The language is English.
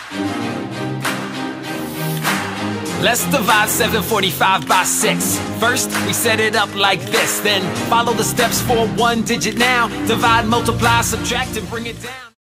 Let's divide 745 by 6. First, we set it up like this. Then follow the steps for one digit now. Divide, multiply, subtract, and bring it down.